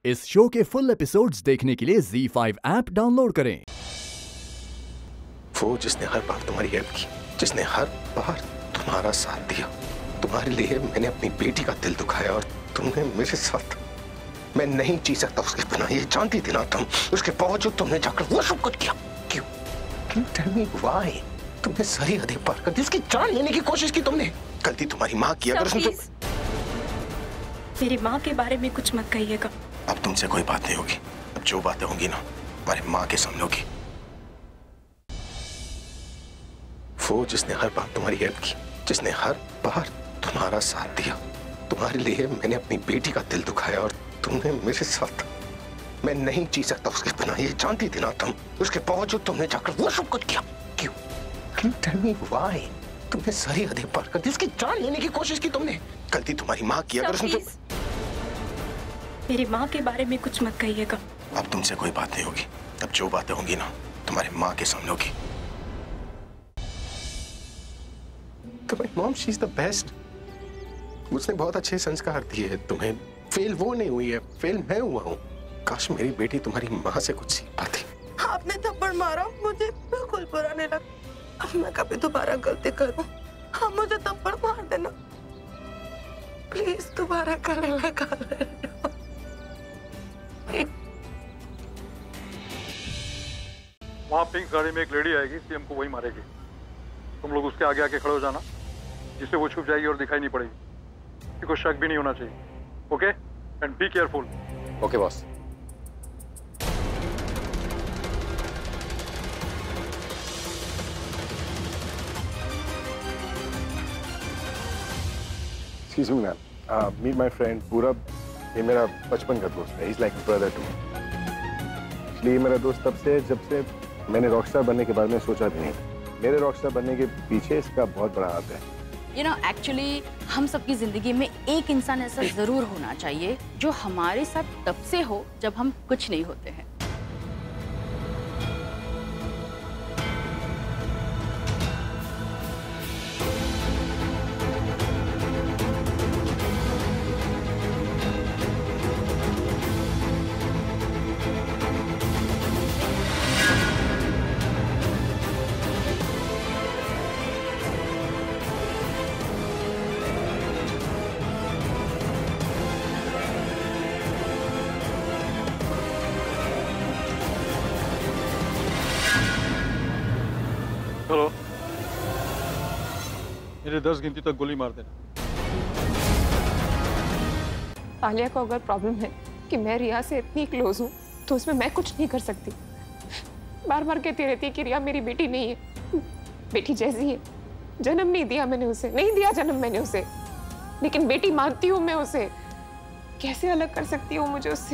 इस शो के full episodes देखने के लिए ZEE5 ऐप डाउनलोड करें। वो जिसने हर बार तुम्हारी हेल्प की, जिसने हर बार तुम्हारा साथ दिया, तुम्हारे लिए मैंने अपनी बेटी का दिल दुखाया और तुमने मेरे साथ। मैं नहीं जी सकता उसके बिना, ये जानती थी ना तुम। उसके बावजूद तुमने जाकर वो सब कुछ किया। क्यों? Can you tell me why? तुमने सारी हदें पार कर दी, उसकी जान लेने की कोशिश की तुमने। गलती तुम्हारी माँ की। अगर उसने मेरी माँ के बारे में कुछ मत कहिएगा। अब तुमसे कोई बात नहीं होगी। अब जो बातें होंगी ना, हमारी माँ के सामने होगी। वो जिसने हर बार तुम्हारी हेल्प की, जिसने हर बार तुम्हारा साथ दिया, तुम्हारे लिए मैंने अपनी बेटी का दिल दुखाया और तुमने मेरे साथ। मैं नहीं जी सकता उसके बिना, ये जानती थी ना तुम। उसके बावजूद तुमने जाकर वो सब कुछ किया। क्यों? Can you tell me why? तुमने सारी हदें पार कर दी, उसकी जान लेने की कोशिश की तुमने। गलती तुम्हारी माँ की। अगर उसने मेरी माँ के बारे में कुछ मत कहिएगा। अब तुमसे कोई बात नहीं होगी। अब जो बातें होंगी ना, तुम्हारी माँ के सामने होगी। तुम्हारी mom, she is the best. उसने बहुत अच्छे संस्कार दिए तुम्हें। फेल वो नहीं हुई है, फेल मैं हुआ हूँ। काश मेरी बेटी तुम्हारी माँ से कुछ सीख पाती। आपने थप्पड़ मारा, मुझे बिल्कुल बुरा नहीं लगा। अब मैं कभी दोबारा गलती करूं, आप मुझे थप्पड़ मार देना प्लीज। दोबारा गले लगा लेना। वहाँ पिंक गाड़ी में एक लेडी आएगी, सीएम को वही मारेगी। तुम लोग उसके आगे आके खड़े हो जाना, जिससे वो छुप जाएगी और दिखाई नहीं पड़ेगी। किसी को शक भी नहीं होना चाहिए। Okay? And be careful. Okay boss. Excuse me, ma'am. Meet my friend पूरब। ये मेरा बचपन का दोस्त है। He's like a brother to me. इसलिए मेरा दोस्त तब से जब से मैंने रॉकस्टार बनने के बारे में सोचा भी नहीं। मेरे रॉकस्टार बनने के पीछे इसका बहुत बड़ा हाथ है। You know, actually, हम सबकी जिंदगी में एक इंसान ऐसा जरूर होना चाहिए जो हमारे साथ तब से हो जब हम कुछ नहीं होते हैं। चलो, मेरे 10 गिनती तक गोली मार देना। आलिया को अगर प्रॉब्लम है कि मैं रिया से इतनी क्लोज हूँ तो उसमें मैं कुछ नहीं कर सकती। बार बार कहती रहती है कि रिया मेरी बेटी नहीं है, बेटी जैसी है। जन्म नहीं दिया मैंने उसे, नहीं दिया जन्म मैंने उसे, लेकिन बेटी मानती हूँ मैं उसे। कैसे अलग कर सकती हूँ मुझे उससे?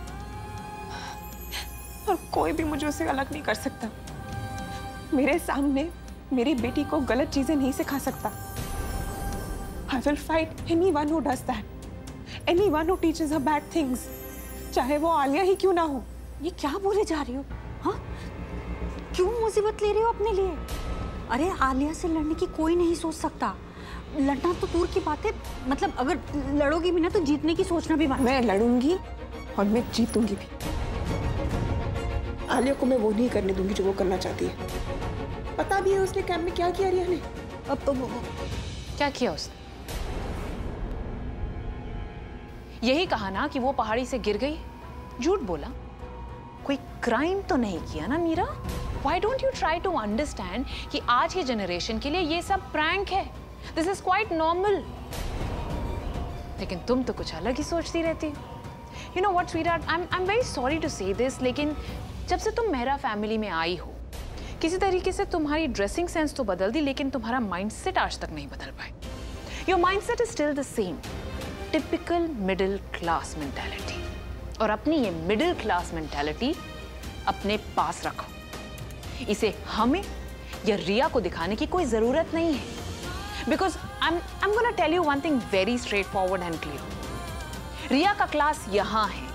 और कोई भी मुझे उससे अलग नहीं कर सकता। मेरे सामने मेरी बेटी को गलत चीजें नहीं सिखा सकता। I will fight anyone who does that. Anyone who teaches her bad things. चाहे वो आलिया ही क्यों ना हो। ये क्या बोले जा रही हो? हाँ? क्यों मुसीबत ले रही हो अपने लिए? अरे आलिया से लड़ने की कोई नहीं सोच सकता। लड़ना तो दूर की बात है, मतलब अगर लड़ोगी भी ना तो जीतने की सोचना भी। मैं लड़ूंगी और मैं जीतूंगी भी। आलिया को मैं वो नहीं करने दूंगी जो वो करना चाहती है। पता भी है उसने कैंप में क्या किया रिया ने। अब तो क्या किया उसने? यही कहा ना कि वो पहाड़ी से गिर गई। झूठ बोला। कोई क्राइम तो नहीं किया ना Meera? Why don't you try to understand कि आज की जनरेशन के लिए ये सब प्रैंक है। This is quite normal. लेकिन तुम तो कुछ अलग ही सोचती रहती हो। You know what, sweetheart? I'm very sorry to say this, लेकिन जब से तुम मेहरा फैमिली में आई हो, किसी तरीके से तुम्हारी ड्रेसिंग सेंस तो बदल दी, लेकिन तुम्हारा माइंडसेट आज तक नहीं बदल पाए। Your mindset is still the same, typical middle class mentality. और अपनी ये मिडिल क्लास मेंटालिटी अपने पास रखो। इसे हमें या रिया को दिखाने की कोई जरूरत नहीं है। Because I'm gonna tell you one thing very straightforward and clear. Riya का क्लास यहाँ है।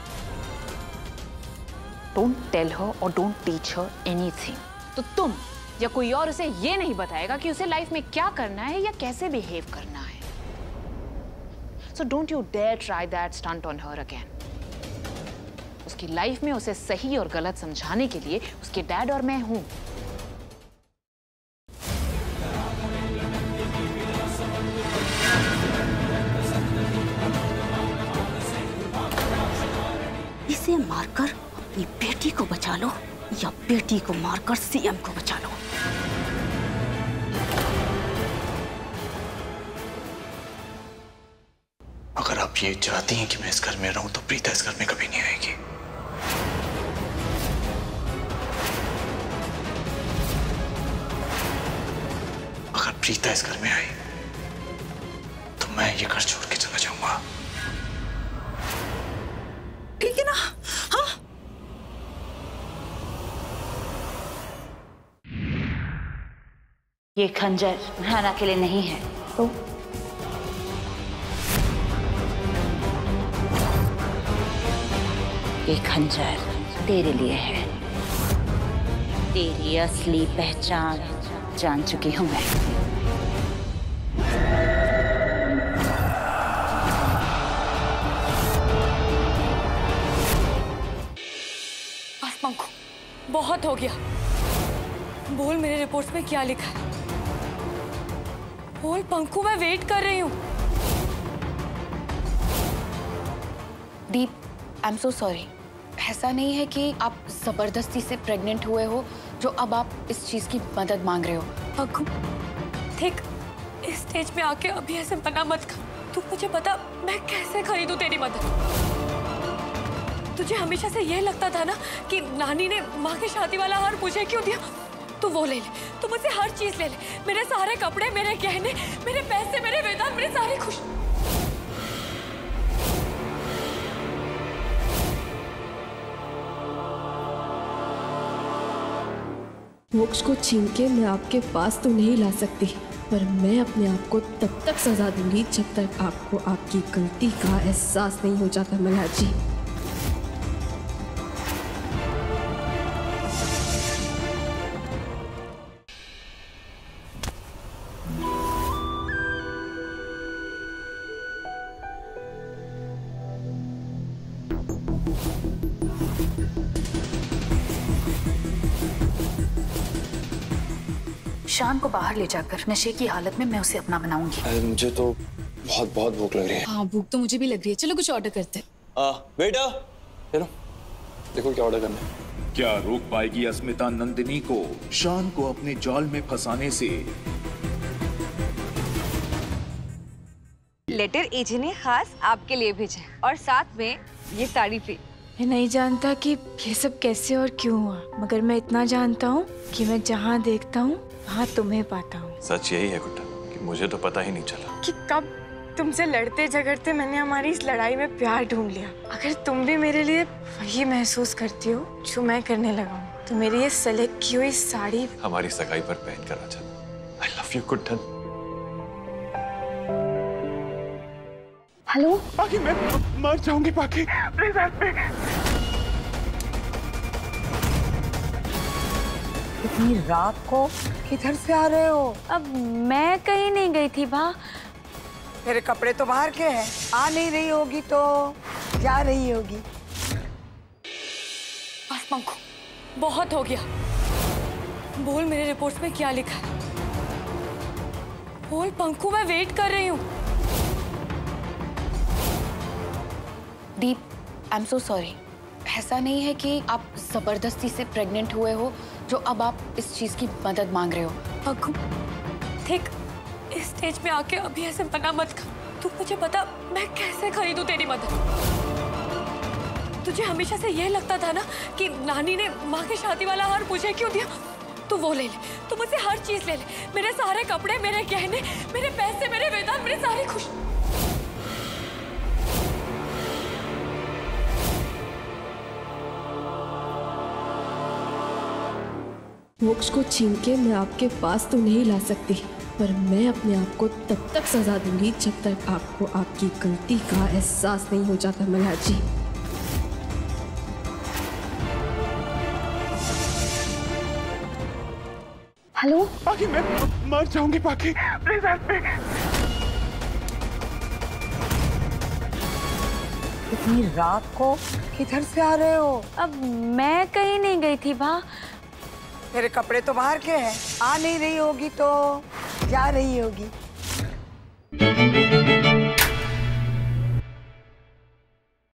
Don't tell her or don't teach her anything. तो तुम या कोई और उसे ये नहीं बताएगा कि उसे लाइफ में क्या करना है या कैसे बिहेव करना है। So don't you dare try that stunt on her again. उसकी लाइफ में उसे सही और गलत समझाने के लिए उसके डैड और मैं हूं। इसे मारकर अपनी बेटी को बचा लो या बेटी को मारकर सीएम को बचा लो। अगर आप ये चाहती हैं कि मैं इस घर में रहूं तो प्रीता इस घर में कभी नहीं आएगी। अगर प्रीता इस घर में आई तो मैं ये घर छोड़ के चला जाऊंगा। ठीक है ना? हाँ? ये खंजर राणा के लिए नहीं है। तो ये खंजर तेरे लिए है। तेरी असली पहचान जान चुकी हूं मैं। बस पंखु, बहुत हो गया। बोल मेरे रिपोर्ट्स में क्या लिखा है? बोल पंखु, मैं वेट कर रही हूँ। Deep, I am so sorry. ऐसा नहीं है कि आप जबरदस्ती से प्रेग्नेंट हुए हो जो अब आप इस चीज की मदद मांग रहे हो। पंखु देख, इस स्टेज पे आके अभी ऐसे मना मत कर। तू मुझे बता, मैं कैसे खरीदूं तेरी मदद? तुझे हमेशा से ये लगता था ना कि नानी ने माँ की शादी वाला हार मुझे क्यों दिया? तू वो ले ले, तू मुझसे हर चीज ले ले। मेरे सारे कपड़े, मेरे गहने, मेरे पैसे, मेरे वेतन, मेरे सारे खुश। मोक्ष को छीन के मैं आपके पास तो नहीं ला सकती, पर मैं अपने आप को तब तक सजा दूंगी जब तक आपको आपकी गलती का एहसास नहीं हो जाता मल्हार जी। शान को बाहर ले जाकर नशे की हालत में मैं उसे अपना बनाऊंगी। अरे मुझे तो बहुत बहुत भूख लग रही है। हाँ, भूख तो मुझे भी लग रही है। चलो कुछ ऑर्डर करते हैं। बेटा देखो क्या ऑर्डर करना है। क्या रोक पाएगी अस्मिता नंदिनी को शान को अपने जाल में फंसाने से? लेटर एजे ने खास आपके लिए भेजा और साथ में ये साड़ी भी। मैं नहीं जानता कि ये सब कैसे और क्यों हुआ, मगर मैं इतना जानता हूँ कि मैं जहाँ देखता हूँ वहाँ तुम्हें पाता हूँ। सच यही है गुड्डा कि मुझे तो पता ही नहीं चला कि कब तुमसे लड़ते झगड़ते मैंने हमारी इस लड़ाई में प्यार ढूंढ लिया। अगर तुम भी मेरे लिए वही महसूस करती हो जो मैं करने लगा हूँ तो मेरी ये सेलेक्ट की हुई साड़ी हमारी सगाई पर पहन कर आ जाना। I love you Guddan. Hello बाकी मैं मर जाऊंगी। बाकी प्लीज हेल्प मी। इतनी रात को किधर से आ रहे हो? अब मैं कहीं नहीं गई थी बा। तेरे कपड़े तो बाहर के हैं। आ नहीं रही होगी तो जा रही होगी। बस पंखु, बहुत हो गया। बोल मेरे रिपोर्ट्स में क्या लिखा है? बोल पंखु, मैं वेट कर रही हूँ। Deep, I am so sorry. ऐसा नहीं है कि आप जबरदस्ती से प्रेग्नेंट हुए हो जो अब आप इस चीज की मदद मांग रहे हो। पंखु देख, इस स्टेज पे आके अभी ऐसे मना मत कर। तू मुझे बता, मैं कैसे खरीदूं तेरी मदद? तुझे हमेशा से ये लगता था ना कि नानी ने माँ की शादी वाला हार मुझे क्यों दिया? तू वो ले ले, तू मुझसे हर चीज ले ले। मेरे सारे कपड़े, मेरे गहने, मेरे पैसे, मेरे वेतन, मेरे सारे खुश। मोक्ष को छीन के मैं आपके पास तो नहीं ला सकती, पर मैं अपने आप को तब तक सजा दूंगी जब तक आपको आपकी गलती का एहसास नहीं हो जाता मल्हार जी। हेलो बाकी मैं मर जाऊंगी। बाकी प्लीज हेल्प मी। इतनी रात को किधर से आ रहे हो? अब मैं कहीं नहीं गई थी माँ। तेरे कपड़े तो बाहर के हैं। आ नहीं रही होगी तो जा रही होगी।